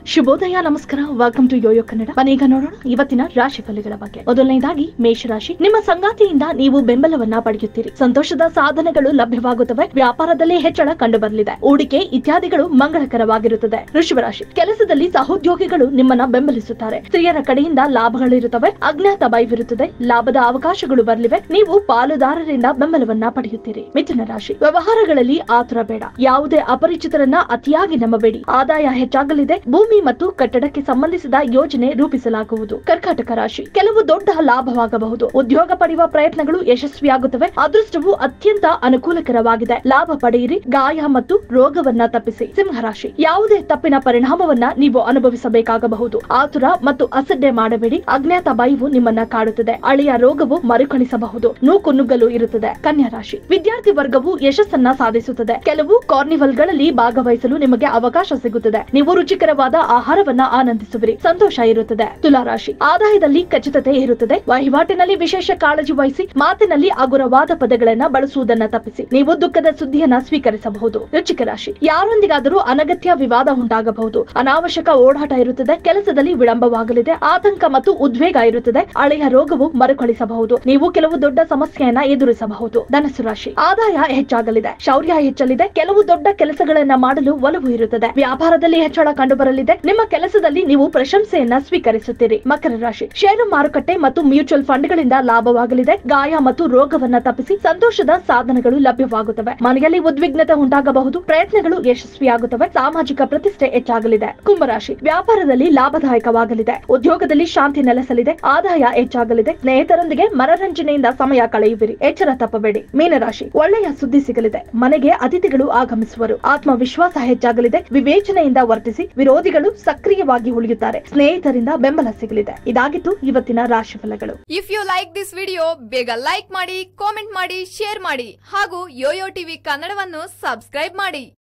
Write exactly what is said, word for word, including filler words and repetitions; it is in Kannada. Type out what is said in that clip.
ಶುಭೋದಯ, ನಮಸ್ಕಾರ. Welcome to Yoyo Kannada. ಬನ್ನೀಗ ನೋಡೋಣ ಇವತ್ತಿನ ರಾಶಿ ಫಲಗಳ ಬಗ್ಗೆ. ಮೊದಲನೇದಾಗಿ ಮೇಷರಾಶಿ. ನಿಮ್ಮ ಸಂಗಾತಿಯಿಂದ ನೀವು ಬೆಂಬಲವನ್ನ ಪಡೆಯುತ್ತೀರಿ. ಸಂತೋಷದ ಸಾಧನೆಗಳು ಲಭ್ಯವಾಗುತ್ತವೆ. ವ್ಯಾಪಾರದಲ್ಲಿ ಹೆಚ್ಚಳ ಕಂಡು ಬರಲಿದೆ. ಹೂಡಿಕೆ ಇತ್ಯಾದಿಗಳು ಮಂಗಳಕರವಾಗಿರುತ್ತದೆ. ವೃಷಭರಾಶಿ. ಕೆಲಸದಲ್ಲಿ ಸಹೋದ್ಯೋಗಿಗಳು ನಿಮ್ಮನ್ನ ಬೆಂಬಲಿಸುತ್ತಾರೆ. ಸ್ತ್ರೀಯರ ಕಡೆಯಿಂದ ಲಾಭಗಳಿರುತ್ತವೆ. ಅಜ್ಞಾತ ಭಯವಿರುತ್ತದೆ. ಲಾಭದ ಅವಕಾಶಗಳು ಬರಲಿವೆ. ನೀವು ಪಾಲುದಾರರಿಂದ ಬೆಂಬಲವನ್ನ ಪಡೆಯುತ್ತೀರಿ. ಮಿಥುನ ರಾಶಿ. ವ್ಯವಹಾರಗಳಲ್ಲಿ ಆತುರ ಬೇಡ. ಯಾವುದೇ ಅಪರಿಚಿತರನ್ನ ಅತಿಯಾಗಿ ನಂಬಬೇಡಿ. ಆದಾಯ ಹೆಚ್ಚಾಗಲಿದೆ. ಭೂಮಿ ಮತ್ತು ಕಟ್ಟಡಕ್ಕೆ ಸಂಬಂಧಿಸಿದ ಯೋಜನೆ ರೂಪಿಸಲಾಗುವುದು. ಕರ್ಕಾಟಕ ರಾಶಿ. ಕೆಲವು ದೊಡ್ಡ ಲಾಭವಾಗಬಹುದು. ಉದ್ಯೋಗ ಪಡೆಯುವ ಪ್ರಯತ್ನಗಳು ಯಶಸ್ವಿಯಾಗುತ್ತವೆ. ಅದೃಷ್ಟವು ಅತ್ಯಂತ ಅನುಕೂಲಕರವಾಗಿದೆ. ಲಾಭ ಪಡೆಯಿರಿ. ಗಾಯ ಮತ್ತು ರೋಗವನ್ನ ತಪ್ಪಿಸಿ. ಸಿಂಹರಾಶಿ. ಯಾವುದೇ ತಪ್ಪಿನ ಪರಿಣಾಮವನ್ನ ನೀವು ಅನುಭವಿಸಬೇಕಾಗಬಹುದು. ಆತುರ ಮತ್ತು ಅಸಡ್ಡೆ ಮಾಡಬೇಡಿ. ಅಜ್ಞಾತ ಭಯವು ನಿಮ್ಮನ್ನ ಕಾಡುತ್ತದೆ. ಹಳೆಯ ರೋಗವು ಮರುಕಳಿಸಬಹುದು. ನೂಕು ನುಗ್ಗಲು ಇರುತ್ತದೆ. ಕನ್ಯಾ ರಾಶಿ. ವಿದ್ಯಾರ್ಥಿ ವರ್ಗವು ಯಶಸ್ಸನ್ನ ಸಾಧಿಸುತ್ತದೆ. ಕೆಲವು ಕಾರ್ನಿವಲ್ಗಳಲ್ಲಿ ಭಾಗವಹಿಸಲು ನಿಮಗೆ ಅವಕಾಶ ಸಿಗುತ್ತದೆ. ನೀವು ರುಚಿಕರವಾದ ಆಹಾರವನ್ನ ಆನಂದಿಸುವಿರಿ. ಸಂತೋಷ ಇರುತ್ತದೆ. ತುಲಾರಾಶಿ. ಆದಾಯದಲ್ಲಿ ಖಚಿತತೆ ಇರುತ್ತದೆ. ವಹಿವಾಟಿನಲ್ಲಿ ವಿಶೇಷ ಕಾಳಜಿ ವಹಿಸಿ. ಮಾತಿನಲ್ಲಿ ಹಗುರವಾದ ಪದಗಳನ್ನ ಬಳಸುವುದನ್ನ ತಪ್ಪಿಸಿ. ನೀವು ದುಃಖದ ಸುದ್ದಿಯನ್ನ ಸ್ವೀಕರಿಸಬಹುದು. ವೃಶ್ಚಿಕ ರಾಶಿ. ಯಾರೊಂದಿಗಾದರೂ ಅನಗತ್ಯ ವಿವಾದ ಉಂಟಾಗಬಹುದು. ಅನಾವಶ್ಯಕ ಓಡಾಟ ಇರುತ್ತದೆ. ಕೆಲಸದಲ್ಲಿ ವಿಳಂಬವಾಗಲಿದೆ. ಆತಂಕ ಮತ್ತು ಉದ್ವೇಗ ಇರುತ್ತದೆ. ಹಳೆಯ ರೋಗವು ಮರುಕಳಿಸಬಹುದು. ನೀವು ಕೆಲವು ದೊಡ್ಡ ಸಮಸ್ಯೆಯನ್ನ ಎದುರಿಸಬಹುದು. ಧನಸ್ಸು ರಾಶಿ. ಆದಾಯ ಹೆಚ್ಚಾಗಲಿದೆ. ಶೌರ್ಯ ಹೆಚ್ಚಲಿದೆ. ಕೆಲವು ದೊಡ್ಡ ಕೆಲಸಗಳನ್ನ ಮಾಡಲು ಒಲವು ಇರುತ್ತದೆ. ವ್ಯಾಪಾರದಲ್ಲಿ ಹೆಚ್ಚಳ ಕಂಡು ಬರಲಿದೆ. ನಿಮ್ಮ ಕೆಲಸದಲ್ಲಿ ನೀವು ಪ್ರಶಂಸೆಯನ್ನ ಸ್ವೀಕರಿಸುತ್ತೀರಿ. ಮಕರ ರಾಶಿ. ಷೇರು ಮಾರುಕಟ್ಟೆ ಮತ್ತು ಮ್ಯೂಚುವಲ್ ಫಂಡ್ ಗಳಿಂದ ಲಾಭವಾಗಲಿದೆ. ಗಾಯ ಮತ್ತು ರೋಗವನ್ನ ತಪ್ಪಿಸಿ. ಸಂತೋಷದ ಸಾಧನಗಳು ಲಭ್ಯವಾಗುತ್ತವೆ. ಮನೆಯಲ್ಲಿ ಉದ್ವಿಗ್ನತೆ ಉಂಟಾಗಬಹುದು. ಪ್ರಯತ್ನಗಳು ಯಶಸ್ವಿಯಾಗುತ್ತವೆ. ಸಾಮಾಜಿಕ ಪ್ರತಿಷ್ಠೆ ಹೆಚ್ಚಾಗಲಿದೆ. ಕುಂಭರಾಶಿ. ವ್ಯಾಪಾರದಲ್ಲಿ ಲಾಭದಾಯಕವಾಗಲಿದೆ. ಉದ್ಯೋಗದಲ್ಲಿ ಶಾಂತಿ ನೆಲೆಸಲಿದೆ. ಆದಾಯ ಹೆಚ್ಚಾಗಲಿದೆ. ಸ್ನೇಹಿತರೊಂದಿಗೆ ಮನರಂಜನೆಯಿಂದ ಸಮಯ ಕಳೆಯುವಿರಿ. ಎಚ್ಚರ ತಪ್ಪಬೇಡಿ. ಮೀನರಾಶಿ. ಒಳ್ಳೆಯ ಸುದ್ದಿ ಸಿಗಲಿದೆ. ಮನೆಗೆ ಅತಿಥಿಗಳು ಆಗಮಿಸುವರು. ಆತ್ಮವಿಶ್ವಾಸ ಹೆಚ್ಚಾಗಲಿದೆ. ವಿವೇಚನೆಯಿಂದ ವರ್ತಿಸಿ. ವಿರೋಧಿಗಳು ಸಕ್ರಿಯವಾಗಿ ಉಳಿಯುತ್ತಾರೆ. ಸ್ನೇಹಿತರಿಂದ ಬೆಂಬಲ ಸಿಗಲಿದೆ. ಇದಾಗಿತ್ತು ಇವತ್ತಿನ ರಾಶಿ ಫಲಗಳು. If you like this video, ಬೇಗ ಲೈಕ್ ಮಾಡಿ, ಕಾಮೆಂಟ್ ಮಾಡಿ, ಶೇರ್ ಮಾಡಿ ಹಾಗೂ ಯೋಯೋ ಟಿವಿ ಕನ್ನಡವನ್ನು ಸಬ್ಸ್ಕ್ರೈಬ್ ಮಾಡಿ.